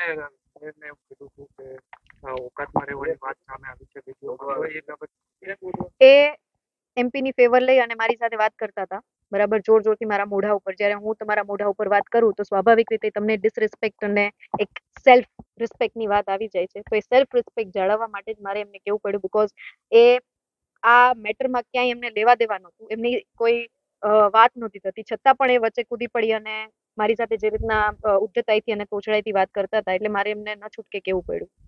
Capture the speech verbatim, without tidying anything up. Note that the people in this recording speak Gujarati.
એમને એમને એવું કીધું હતું કે ઓકાતમાં રહેવાની વાત સામે આવી છે વિડીયોમાં, એ બાબત એ એમપીની ફેવર લઈ અને મારી સાથે વાત કરતા હતા, બરાબર, જોર જોરથી મારા મોઢા ઉપર. જ્યારે હું તમારા મોઢા ઉપર વાત કરું તો સ્વાભાવિક રીતે તમને ડિસરિસ્પેક્ટ અને એક સેલ્ફ રિસ્પેક્ટની વાત આવી જાય છે. તો એ સેલ્ફ રિસ્પેક્ટ જાળવવા માટે જ મારે એમને કહેવું પડ્યું, બિકોઝ એ આ મેટરમાં ક્યાંય એમને લેવા દેવા નહોતું, એમની કોઈ વાત નહોતી થતી, છતાં પણ એ વચ્ચે કૂદી પડી અને મારી સાથે જે રીતના ઉદ્ધતાઈથી અને તોછડાઈથી વાત કરતા હતા, એટલે મારે એમને ન છૂટકે કહેવું પડ્યું.